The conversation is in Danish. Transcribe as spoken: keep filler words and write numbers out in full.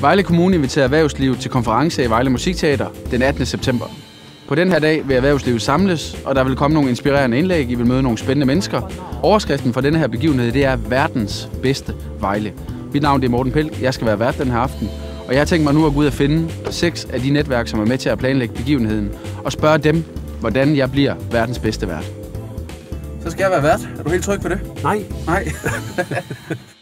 Vejle Kommune inviterer erhvervslivet til konference i Vejle Musikteater den attende september. På den her dag vil erhvervslivet samles, og der vil komme nogle inspirerende indlæg. I vil møde nogle spændende mennesker. Overskriften for denne her begivenhed, det er verdens bedste Vejle. Mit navn er Morten Pelk. Jeg skal være vært den her aften. Og jeg har tænkt mig nu at gå ud og finde seks af de netværk, som er med til at planlægge begivenheden, og spørge dem, hvordan jeg bliver verdens bedste vært. Så skal jeg være vært. Er du helt tryg på det? Nej. Nej.